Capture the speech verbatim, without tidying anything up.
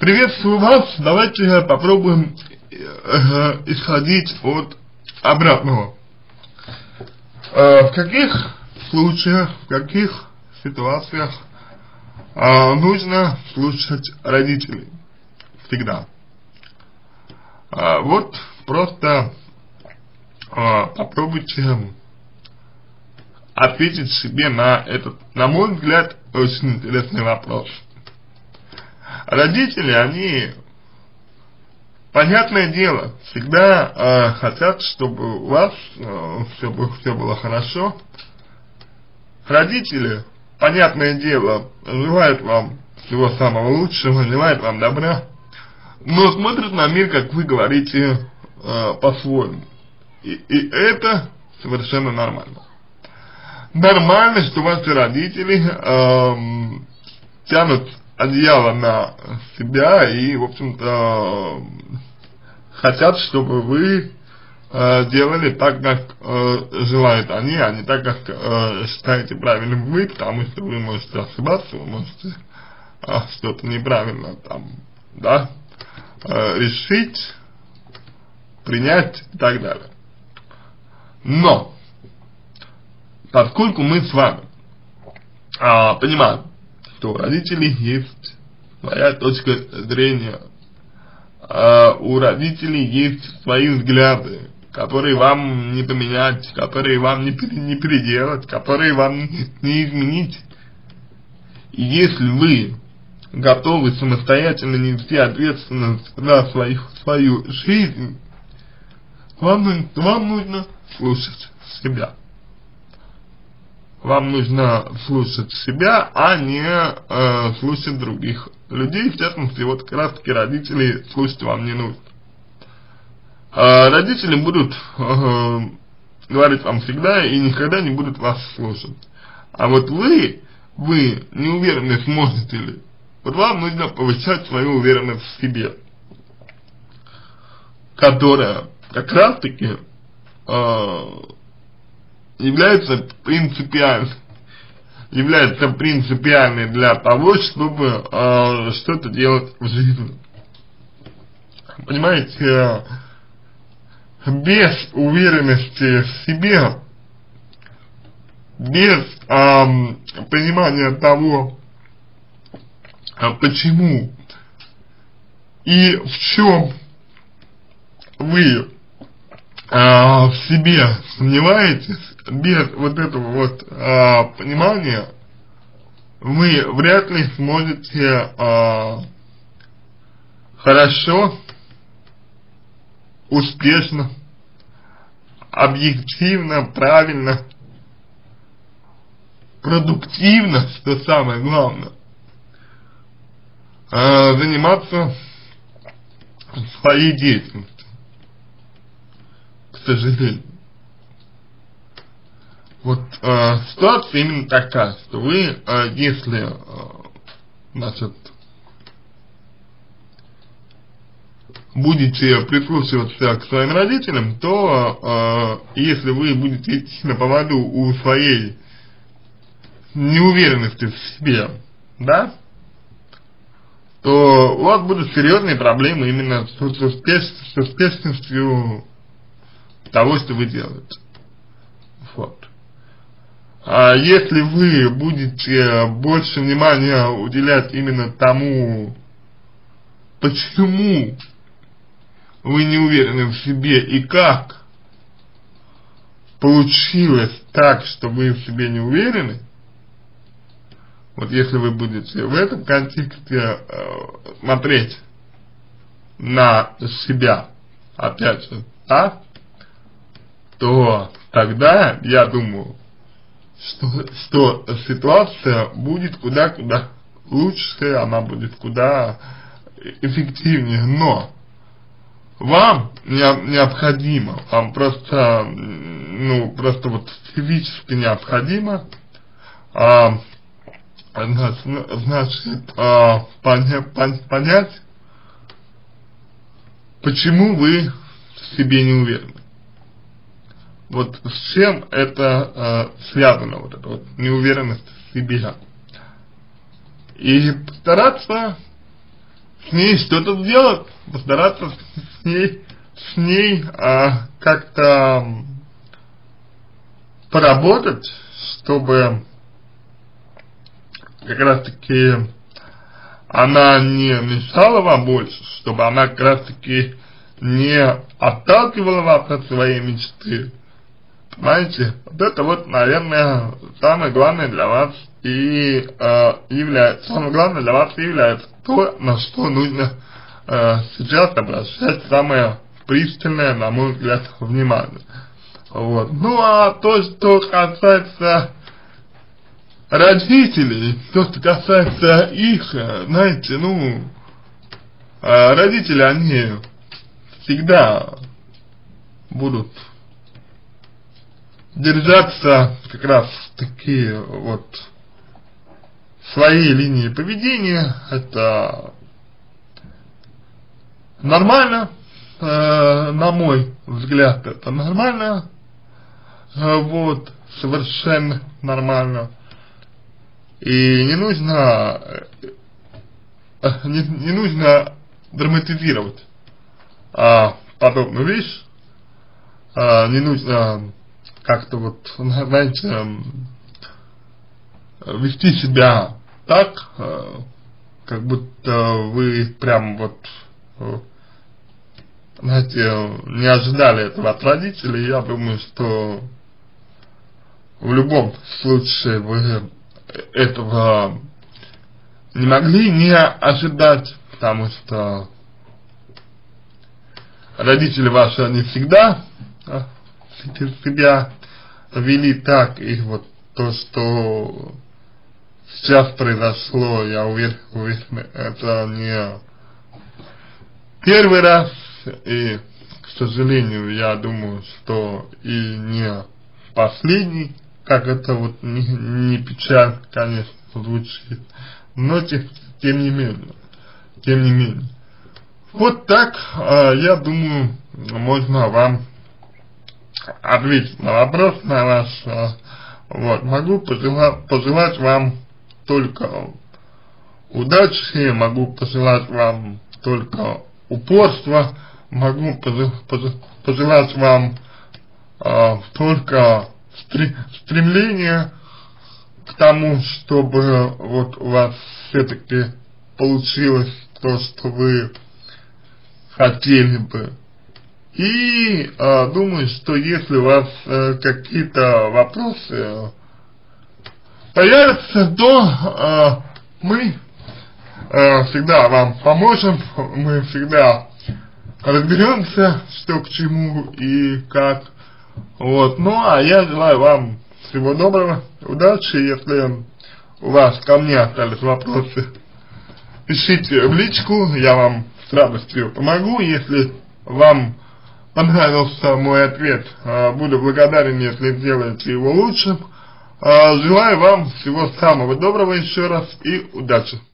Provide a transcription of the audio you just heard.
Приветствую вас, давайте попробуем э, исходить от обратного. Э, в каких случаях, в каких ситуациях э, нужно слушать родителей? Всегда. Э, вот просто э, попробуйте ответить себе на этот, на мой взгляд, очень интересный вопрос. Родители, они, понятное дело, всегда э, хотят, чтобы у вас э, все, все было хорошо. Родители, понятное дело, желают вам всего самого лучшего, желают вам добра, но смотрят на мир, как вы говорите, э, по-своему. И, и это совершенно нормально. Нормально, что ваши родители э, тянут одеяло на себя и, в общем-то, хотят, чтобы вы э, делали так, как э, желают они, а не так, как э, считаете правильным вы, потому что вы можете ошибаться, вы можете э, что-то неправильно там, да, э, решить, принять и так далее. Но, поскольку мы с вами э, понимаем, что у родителей есть своя точка зрения, э, у родителей есть свои взгляды, которые вам не поменять, которые вам не, не переделать, которые вам не, не изменить. И если вы готовы самостоятельно нести ответственность за свою, свою жизнь, вам, вам нужно слушать себя. Вам нужно слушать себя, а не э, слушать других людей. В частности, вот как раз таки родителей слушать вам не нужно. Э, родители будут э, говорить вам всегда и никогда не будут вас слушать. А вот вы, вы не уверены, сможете ли. Вот вам нужно повышать свою уверенность в себе, которая как раз таки э, является принципиальной, является принципиальной для того, чтобы э, что-то делать в жизни. Понимаете, без уверенности в себе, без э, понимания того, почему и в чем вы А, в себе сомневаетесь, без вот этого вот а, понимания, вы вряд ли сможете а, хорошо, успешно, объективно, правильно, продуктивно, что самое главное, а, заниматься своей деятельностью. К сожалению. Вот э, ситуация именно такая, что вы, э, если, э, значит, будете прислушиваться к своим родителям, то э, если вы будете идти на поводу у своей неуверенности в себе, да, то у вас будут серьезные проблемы именно с, с, успеш, с успешностью того, что вы делаете. Вот. А если вы будете больше внимания уделять именно тому, почему вы не уверены в себе и как получилось так, что вы в себе не уверены, вот если вы будете в этом контексте э, смотреть на себя, опять же, да, то тогда, я думаю, что, что ситуация будет куда-куда лучше, она будет куда эффективнее, но вам не, необходимо, вам просто, ну, просто вот физически необходимо, а, значит, а, поня, пон, понять, почему вы в себе не уверены. Вот с чем это э, связано, вот эта вот неуверенность в себе. И постараться с ней что-то сделать, постараться с ней, с ней а, как-то поработать, чтобы как раз таки она не мешала вам больше, чтобы она как раз таки не отталкивала вас от своей мечты. Понимаете, вот это вот, наверное, самое главное для вас и э, является, самое главное для вас является то, на что нужно э, сейчас обращать самое пристальное, на мой взгляд, внимание. Вот. Ну а то, что касается родителей, то, что касается их, знаете, ну, э, родители, они всегда будут держаться как раз такие вот своей линии поведения. Это нормально, э, на мой взгляд, это нормально, э, вот, совершенно нормально. И не нужно, э, не, не нужно драматизировать а, подобную вещь, а, не нужно как-то вот, знаете, вести себя так, как будто вы прям вот, знаете, не ожидали этого от родителей. Я думаю, что в любом случае вы этого не могли не ожидать, потому что родители ваши, они всегда себя вели так, и вот то, что сейчас произошло, я уверен, уверен, это не первый раз, и, к сожалению, я думаю, что и не последний, как это вот не, не печально, конечно, звучит, но тем, тем не менее, тем не менее. Вот так, э, я думаю, можно вам ответить на вопрос на ваш. Э, вот, могу пожелать, пожелать вам только удачи, могу пожелать вам только упорства, могу пожелать вам э, только стремления к тому, чтобы вот у вас все-таки получилось то, что вы хотели бы. И э, думаю, что если у вас э, какие-то вопросы появятся, то э, мы э, всегда вам поможем, мы всегда разберемся, что к чему и как. Вот. Ну а я желаю вам всего доброго, удачи. Если у вас ко мне остались вопросы, пишите в личку, я вам с радостью помогу. Если вам понравился мой ответ, буду благодарен, если сделаете его лучше. Желаю вам всего самого доброго еще раз и удачи.